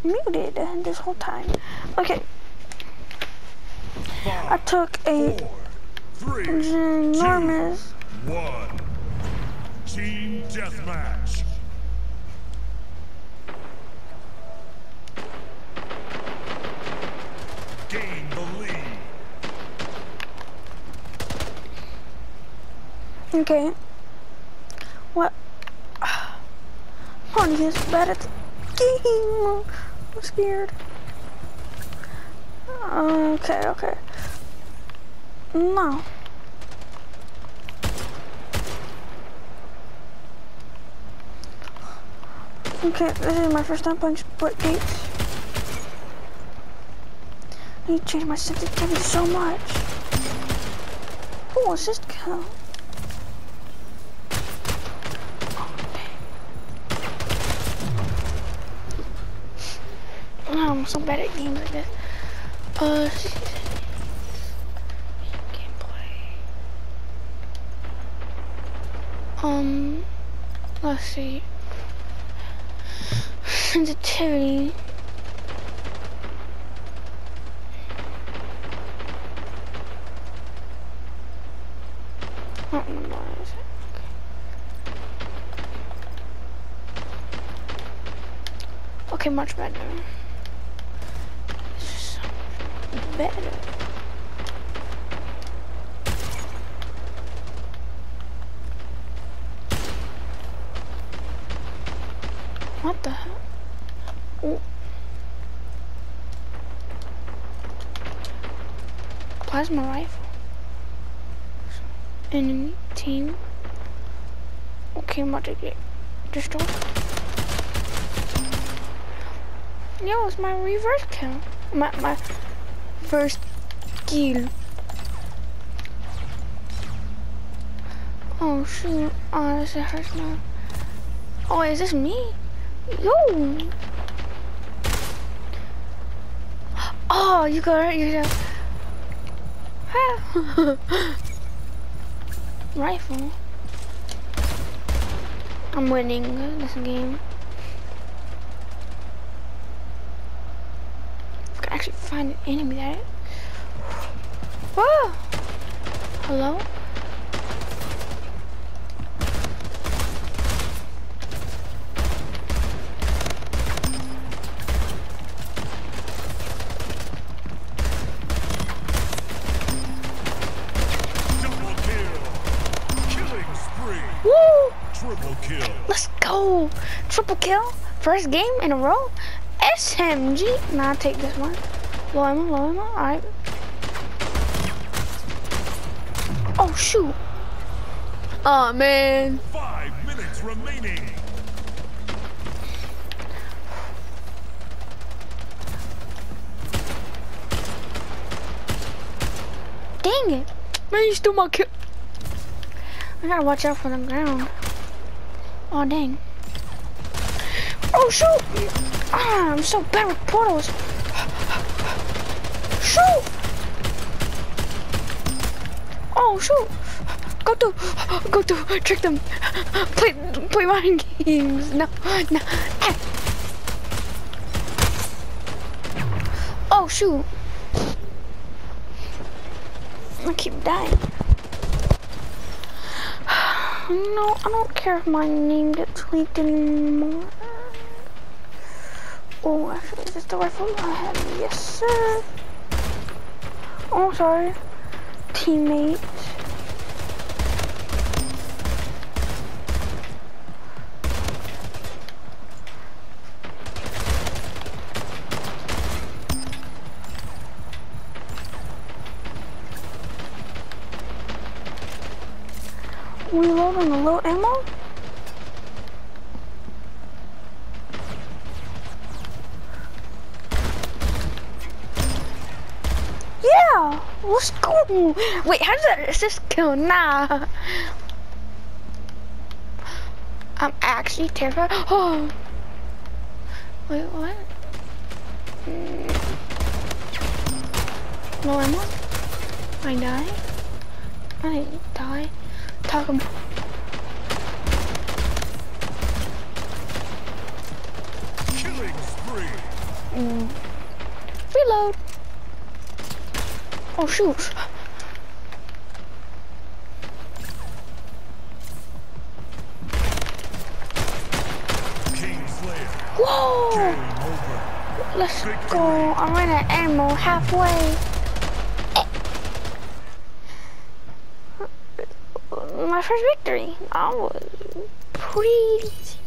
muted this whole time. Okay. I Five, took a 4, 3, ginormous 2, 1. Team deathmatch. Gain the lead. Okay. What? I'm just bad at the game. I'm scared. Okay. No. Okay, this is my first time playing split gates. I need to change my sensitivity so much. Oh, assist kill. Oh, I'm so bad at games like this. Gameplay. Let's see. Sensitivity. Oh, no, is it? Okay, much better. This is so much better. What the hell? Oh. Plasma rifle. Enemy team. Okay, I'm about to get destroyed. Yo, it's my reverse kill. My first kill. Oh shoot. Oh, this hurts now. Oh, is this me? Yo! Oh, you got hurt yourself. Rifle. I'm winning this game. I can actually find an enemy that. Whoa! Hello? Triple kill. Let's go! Triple kill? First game in a row? SMG! Nah, I'll take this one. Low ammo, alright. Oh, shoot! Oh, man. 5 minutes remaining. Dang it! Man, you stole my kill. I gotta watch out for the ground. Oh, dang. Oh, shoot! Ah, I'm so bad with portals. Shoot! Oh, shoot! Go to, trick them. Play mind games. No. Ah. Oh, shoot. I keep dying. No, I don't care if my name gets leaked anymore. Oh, actually, is this the rifle I have? Yes, sir. Oh, sorry. Teammate. Reload on the low ammo? Yeah! Let's go! Wait, how does that assist kill? Nah! I'm actually terrified. Oh! Wait, what? Low ammo? I die? I didn't die. Talk about. Killing spree. Reload. Oh shoot. Kingslayer. Whoa! Game over. Let's go. I'm running ammo halfway. My first victory. I was pretty.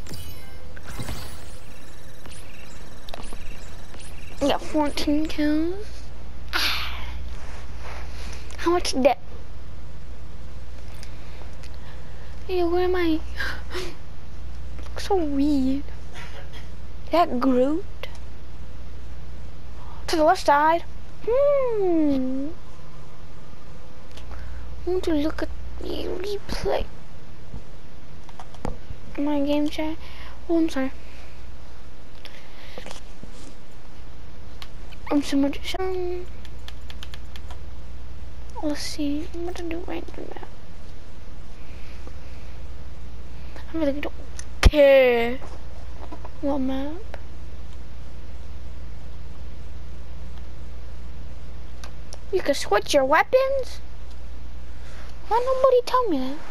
I got 14 kills. How much is that? Hey, where am I? Looks so weird. That Groot? To the left side. I want to look at the replay. My game chat. Oh, I'm sorry. I'm so much. Let's see. I'm gonna do right now. I really don't care what map. You can switch your weapons? Why nobody tell me that?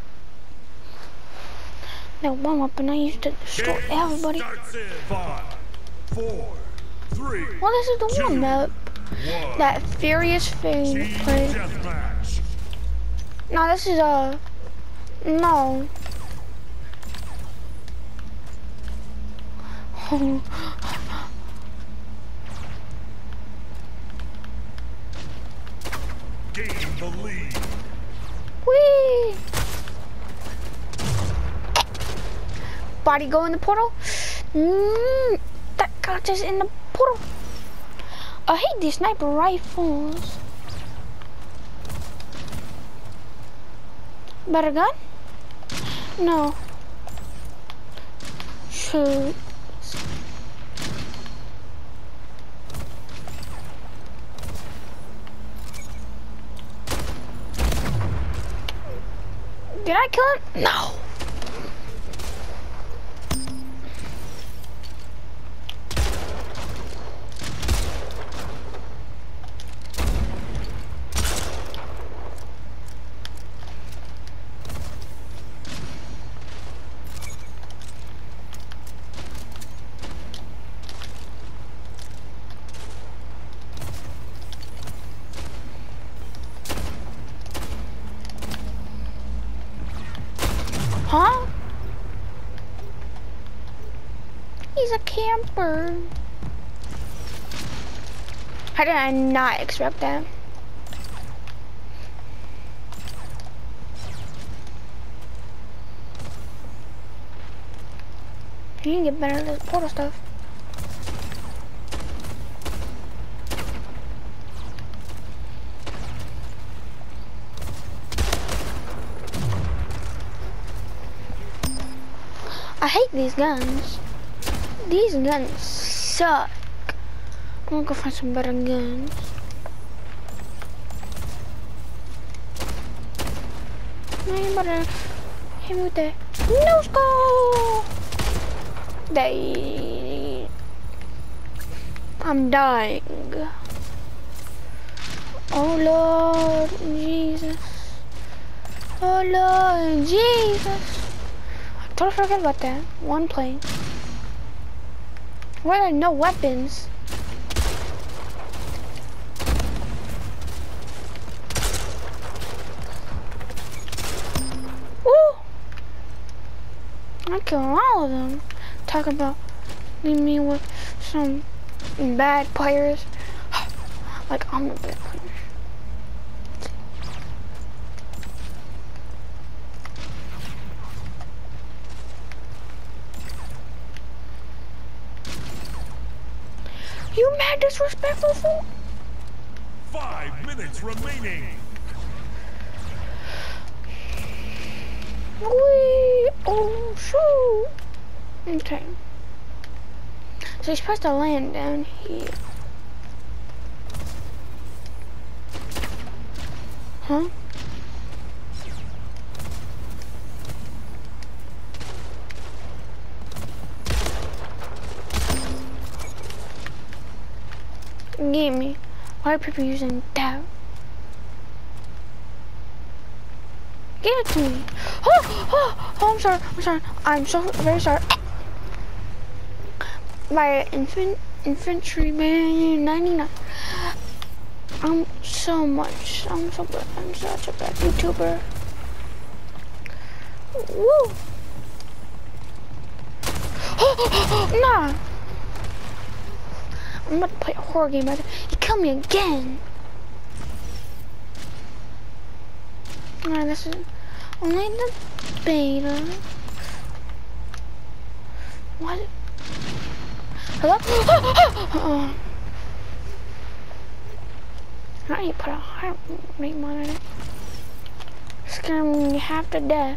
That one weapon I used to destroy everybody. Starts in 5, 4, 3. Well, this is the one map that Furious Fang Team played. deathmatch. No, this is no. Gain the lead. Whee! Body go in the portal. That got us in the portal. I hate these sniper rifles. Better gun? No. Shoot. Did I kill him? No. Huh? He's a camper. How did I not expect that? You can get better at this portal stuff. I hate these guns. These guns suck. I'm gonna go find some better guns. No, you better hit me with that. No score! I'm dying. Oh Lord Jesus. Oh Lord Jesus. Totally forgot about that. One plane. Where are no weapons? Woo! I killed all of them. Talk about leaving me with some bad players. Like I'm a bad player. You mad disrespectful fool? 5 minutes remaining. Wee! Oh shoot! Okay. So you're supposed to land down here. Huh? Give me. Why are people using that? Give it to me. Oh, I'm sorry. I'm sorry. I'm so very sorry. My infantryman 99. I'm so bad. I'm such a bad YouTuber. Woo! Nah! I'm about to play a horror game. He killed me again. Alright, this is only the beta. What? Hello? I need to put a heart rate monitor. Scaring me half to death.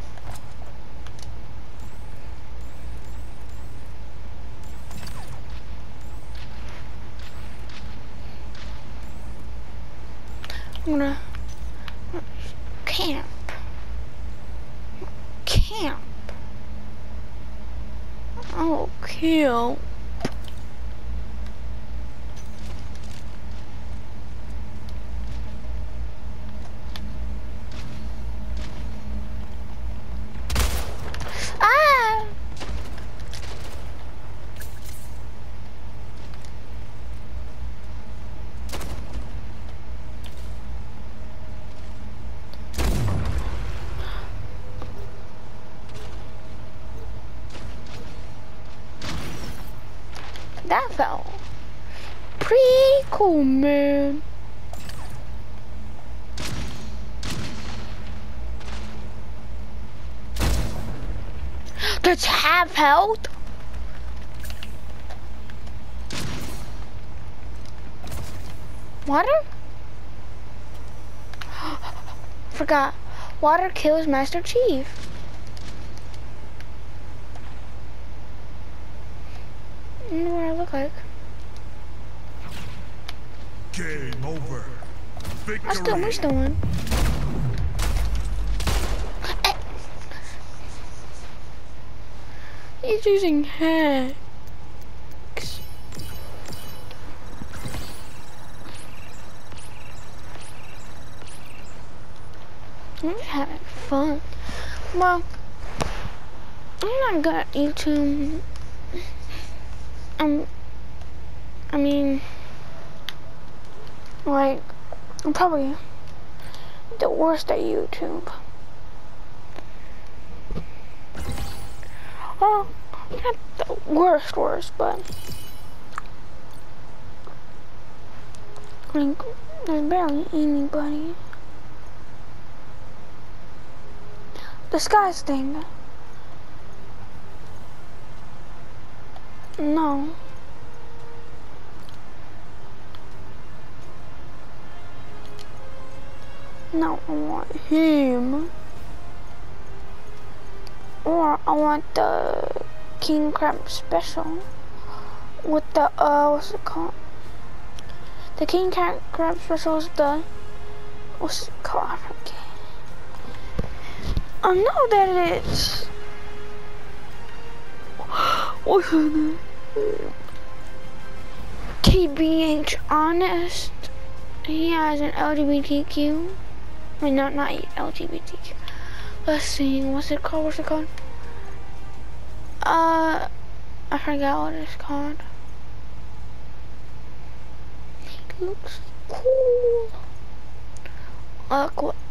I'm gonna camp. Oh, kill. Ah! That fell. Pretty cool, man. That's half health. Water? Forgot. Water kills Master Chief. I don't know what I look like. Game over. Victory. We still won. He's using hacks. I'm just having fun. Well, I'm not good at YouTube. I mean, like, I'm probably the worst at YouTube. Well, not the worst, but like, there's barely anybody. The skies thing. No. No, I want him. Or I want the King Crab special. With the, what's it called? The King Crab special is the, what's it called? I forget. I know that it's, what's his name? TBH Honest. He has an LGBTQ. I mean, not LGBTQ. Let's see, what's it called? I forgot what it's called. He looks cool. Look what